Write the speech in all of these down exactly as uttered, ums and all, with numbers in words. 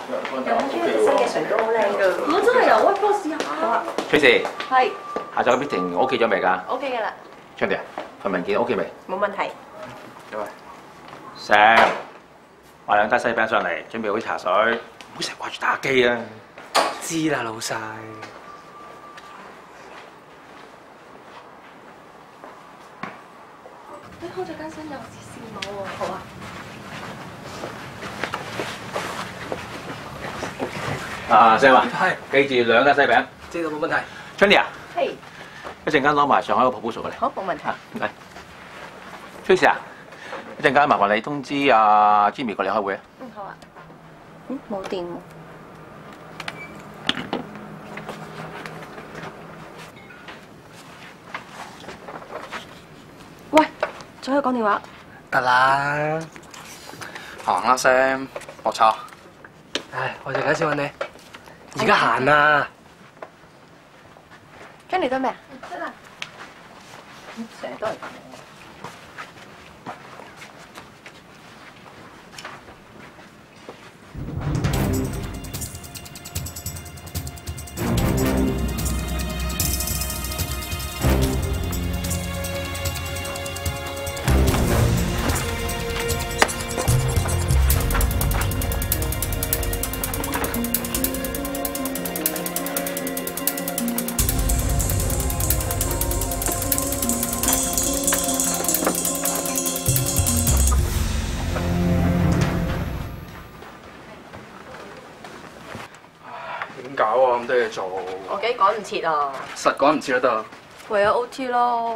又好中意新嘅唇膏，好靚㗎。 我真係有，喂，幫我試下。 好啊。 Tracy， 係。 下晝嘅 meeting OK 咗未㗎 OK 㗎啦。 ？Chandy 啊，份文件 OK 未？ 冇問題。 各位，Sam，買兩打西餅上嚟，準備好啲茶水，唔好成日掛住打機啊！ 知啦，老細。 你開咗間新有節先攞喎。好啊。 啊，Sam 啊， 係， 記住兩打西餅。 知道冇問題。 Chandy 啊， 係。 一陣間攞埋上海個 proposal 過嚟。 好，冇問題。 唔該。Tracy 啊，一陣間麻煩你通知阿 Jimmy 過嚟開會啊。 嗯，好啊。嗯，冇電喎。喂，再去講電話。 得啦。行啦，Sam，我錯。唉，我就緊先揾你。而家閒啊。 跟你得咩啊？ 得啦。 成日都係咁。 點搞啊？咁多嘢做。 我幾趕唔切啊！ 實趕唔切都得。 唯有 O T 咯。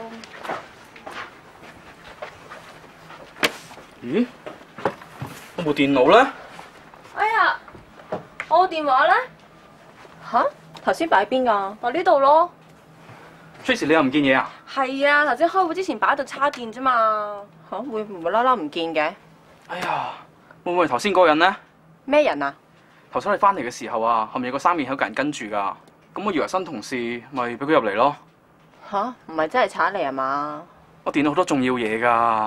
咦？我部電腦咧？ 哎呀，我電話咧？吓？頭先擺邊㗎？我呢度咯。 Tracy，你又唔見嘢啊？ 係啊，頭先開會之前擺喺度叉電啫嘛。嚇，會無啦啦唔見嘅？ 哎呀，會唔會係頭先嗰個人咧？ 咩人啊？ 頭先你翻嚟嘅時候啊，後面有個生面口嘅人跟住㗎。咁我以為新同事，咪俾佢入嚟咯。 吓？唔係真係查嚟啊嘛？ 我電腦好多重要嘢㗎。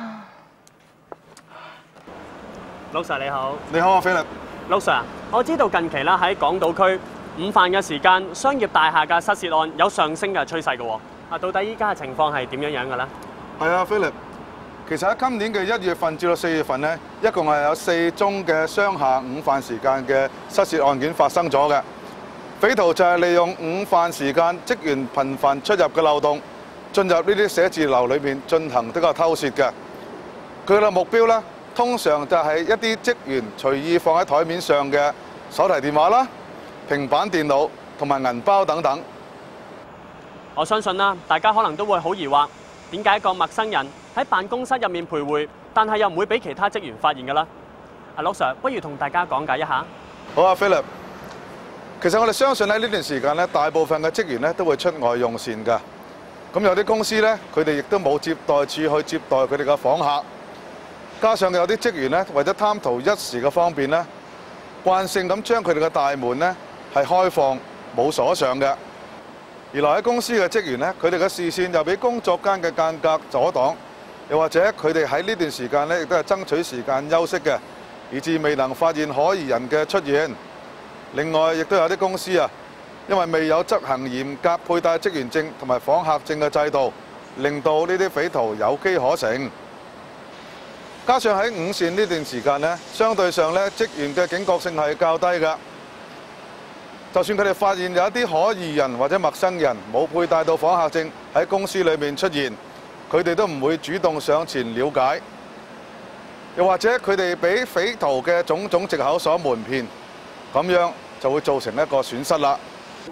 老 Sir 你好， 你好啊，菲力。 老 Sir，我知道近期啦喺港島區午飯嘅時間，商業大廈嘅失竊案有上升嘅趨勢嘅喎。啊，到底依家嘅情況係點樣樣嘅咧？ 係啊，菲力。其實喺今年嘅一月份至到四月份呢，一共係有四宗嘅商廈午飯時間嘅失竊案件發生咗嘅。匪徒就係利用午飯時間職員頻繁出入嘅漏洞，進入呢啲寫字樓裏面進行呢個偷竊嘅。佢嘅目標呢，通常就係一啲職員隨意放喺台面上嘅手提電話啦、平板電腦同埋銀包等等。 我相信啦，大家可能都會好疑惑，點解一個陌生人喺辦公室入面徘徊，但係又唔會俾其他職員發現嘅啦？阿老 Sir，不如同大家講解一下。 好啊，菲力。其實我哋相信喺呢段時間咧，大部分嘅職員咧都會出外用膳㗎。咁有啲公司咧，佢哋亦都冇接待處去接待佢哋嘅訪客。加上有啲職員咧，為咗貪圖一時嘅方便咧，慣性咁將佢哋嘅大門咧係開放冇鎖上嘅。而來喺公司嘅職員咧，佢哋嘅視線又俾工作間嘅間隔阻擋，又或者佢哋喺呢段時間咧亦都係爭取時間休息嘅，以致未能發現可疑人嘅出現。另外，亦都有啲公司啊，因為未有執行嚴格佩戴職員證同埋訪客證嘅制度，令到呢啲匪徒有機可乘。加上喺午膳呢段時間呢，相對上咧職員嘅警覺性係較低㗎。就算佢哋發現有一啲可疑人或者陌生人冇佩戴到訪客證喺公司裏面出現，佢哋都唔會主動上前了解，又或者佢哋俾匪徒嘅種種藉口所瞞騙，咁樣就會造成一個損失啦。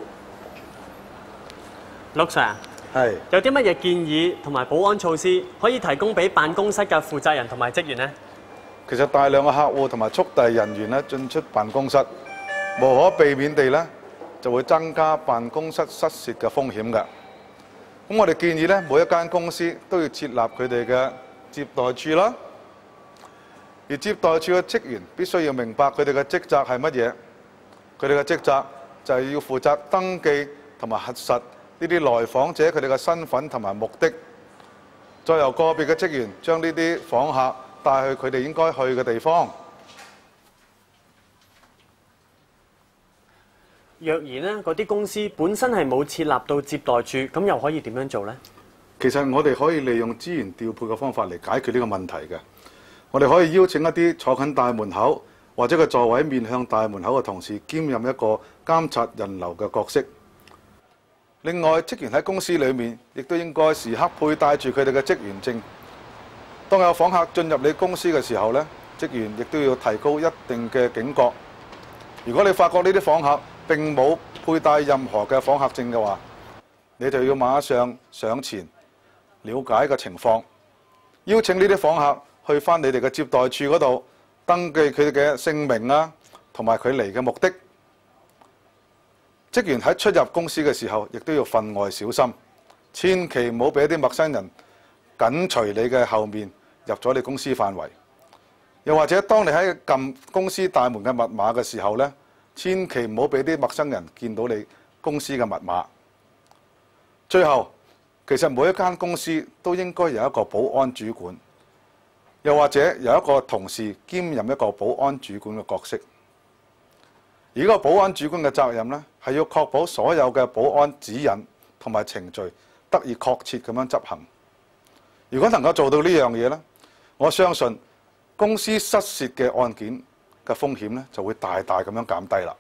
陸 Sir， 係有啲乜嘢建議同埋保安措施可以提供俾辦公室嘅負責人同埋職員呢？ 其實大量嘅客戶同埋速遞人員咧進出辦公室，無可避免地咧就會增加辦公室失竊嘅風險㗎。咁我哋建議咧，每一間公司都要設立佢哋嘅接待處啦。而接待處嘅職員必須要明白佢哋嘅職責係乜嘢。佢哋嘅職責就係要負責登記同埋核實呢啲來訪者佢哋嘅身份同埋目的，再由個別嘅職員將呢啲訪客帶去佢哋應該去嘅地方。 若然咧，嗰啲公司本身係冇設立到接待處，咁又可以點樣做呢？ 其實我哋可以利用資源調配嘅方法嚟解決呢個問題嘅。我哋可以邀請一啲坐近大門口或者個座位面向大門口嘅同事，兼任一個監察人流嘅角色。另外，職員喺公司裏面亦都應該時刻佩戴住佢哋嘅職員證。當有訪客進入你公司嘅時候呢，職員亦都要提高一定嘅警覺。如果你發覺呢啲訪客並冇佩戴任何嘅訪客證嘅話，你就要馬上上前了解個情況，邀請呢啲訪客去返你哋嘅接待處嗰度登記佢哋嘅姓名啊，同埋佢嚟嘅目的。職員喺出入公司嘅時候，亦都要分外小心，千祈唔好俾一啲陌生人緊隨你嘅後面入咗你公司範圍。又或者當你喺撳公司大門嘅密碼嘅時候呢，千祈唔好俾啲陌生人見到你公司嘅密碼。最後，其實每一間公司都應該有一個保安主管，又或者有一個同事兼任一個保安主管嘅角色。而呢個保安主管嘅責任呢，係要確保所有嘅保安指引同埋程序得以確切咁樣執行。如果能夠做到呢樣嘢呢，我相信公司失竊嘅案件嘅風險呢，就會大大咁樣減低啦。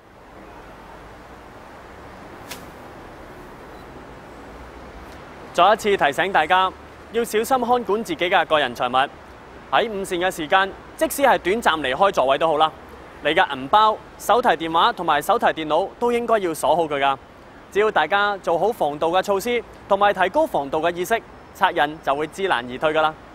再一次提醒大家，要小心看管自己嘅個人財物。喺午膳嘅時間，即使係短暫離開座位都好啦，你嘅銀包、手提電話同埋手提電腦都應該要鎖好佢㗎。只要大家做好防盜嘅措施，同埋提高防盜嘅意識，賊人就會知難而退㗎啦。